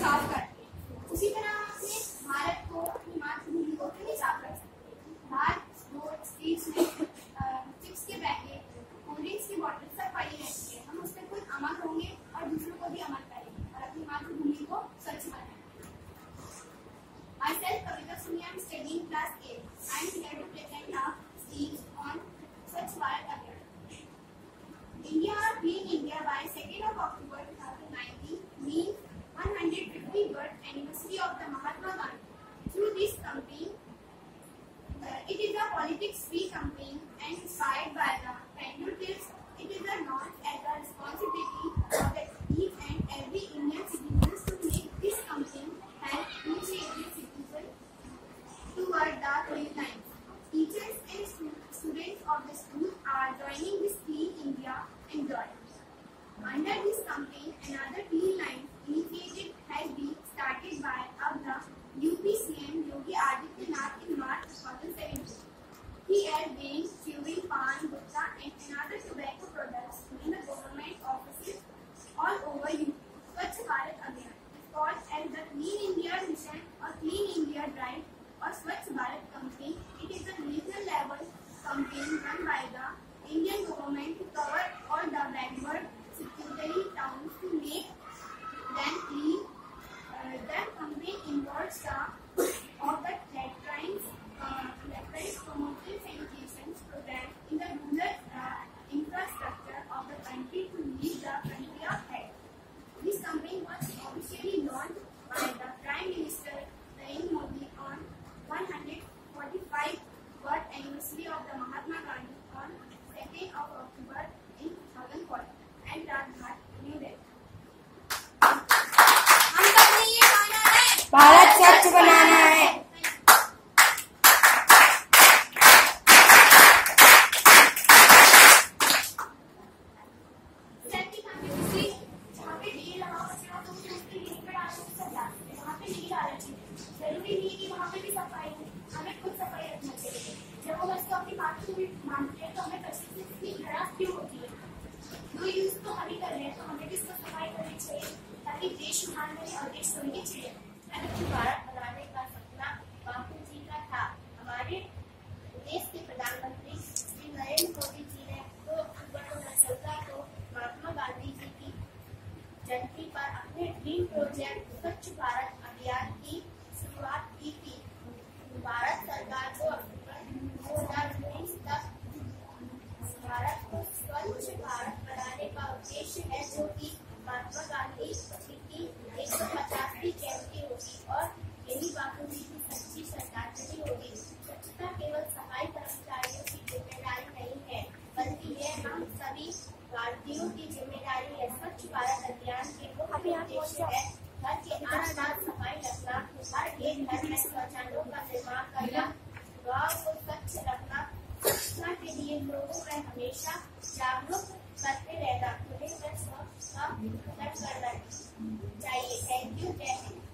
साफ करते हैं, उसी तरह हम अपने भारत को, अपनी मातृभूमि को क्यों नहीं साफ कर सकते। बाहर रोड स्ट्रीट्स में चिप्स के पैकेट, कोल्ड ड्रिंक्स की बोतल सब पड़ी रहती है। हम उस पर खुद अमल होंगे और दूसरों को भी अमल करेंगे और अपनी मातृभूमि को स्वच्छ बनाएंगे। Myself, Kavita Suni, I am studying class 8. I am here to present a speech on Swachh Bharat Abhiyan. India, Clean India by 2nd of October 2019 means 150th birth anniversary of the Mahatma Gandhi. Through this campaign, it is a politics-free campaign and inspired by the patriotism. It is announced as a responsibility of the each and every Indian citizen to make this campaign help each and every citizen toward the clean lines. Teachers and students of the school are joining this Clean India enjoy. Under this campaign, another clean line initiative has been started by the UP CM Yogi Adityanath in March 2017. He has been chewing pan, gutta and another tobacco products in the government offices all over UP. Swachh Bharat Abhiyan is called as the Clean India Mission or Clean India Drive or Swachh Bharat Campaign. It is a national level campaign run by the Indian government to cover all the backward secondary towns to make them clean. The campaign involves the promoting sanitation programs in the rural infrastructure of the country to lead the country ahead. This campaign was officially launched by the Prime Minister Narendra Modi on 145th birth anniversary of the Mahatma Gandhi on 2nd of October in 2014 and Rajghat, New Delhi. हम सबने ये गाना है, भारत स्वच्छ बनाना है। जरूरी नहीं कि वहाँ पे भी सफाई हो, हमें खुद सफाई रखना चाहिए। जब हम इसको अपनी मातृभूमि मानते हैं तो हमें परिस्थिति इतनी खराब क्यों होती है। जो यूज तो हम ही कर रहे हैं तो हमें भी इसको सफाई करनी चाहिए ताकि देश महान बने और देश समृद्ध चाहिए। स्वच्छ भारत बनाने का सपना बापू जी का था। हमारे देश के प्रधानमंत्री श्री नरेंद्र मोदी जी ने 2 अक्टूबर 2017 को महात्मा गांधी जी की जयंती पर अपने ड्रीम प्रोजेक्ट स्वच्छ भारत अभियान की शुरुआत की थी। भारत सरकार को 2020 तक भारत को स्वच्छ भारत बनाने का उद्देश्य है, जो कि महात्मा गांधी जी की 150वीं जयंती होगी और यही बापू जी की सच्ची श्रद्धांजलि होगी। स्वच्छता केवल सफाई कर्मचारियों की जिम्मेदारी नहीं है, बल्कि यह हम सभी भारतीयों की जिम्मेदारी है। स्वच्छ भारत अभियान के मुख्य उद्देश्य है घर के आसपास सफाई रखना, हर एक घर में शौचालयों का निर्माण करना, गांव को स्वच्छ रखना, स्वच्छता के लिए लोगों में हमेशा जागरूक करते रहना, उन्हें करना चाहिए। Thank you. जय हिंद।